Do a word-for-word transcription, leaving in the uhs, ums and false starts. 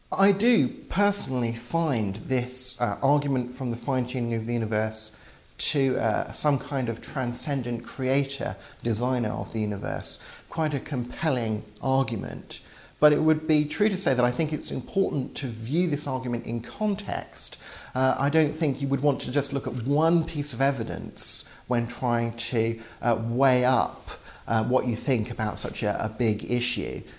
I do personally find this uh, argument from the fine-tuning of the universe to uh, some kind of transcendent creator, designer of the universe, quite a compelling argument. But it would be true to say that I think it's important to view this argument in context. Uh, I don't think you would want to just look at one piece of evidence when trying to uh, weigh up uh, what you think about such a, a big issue.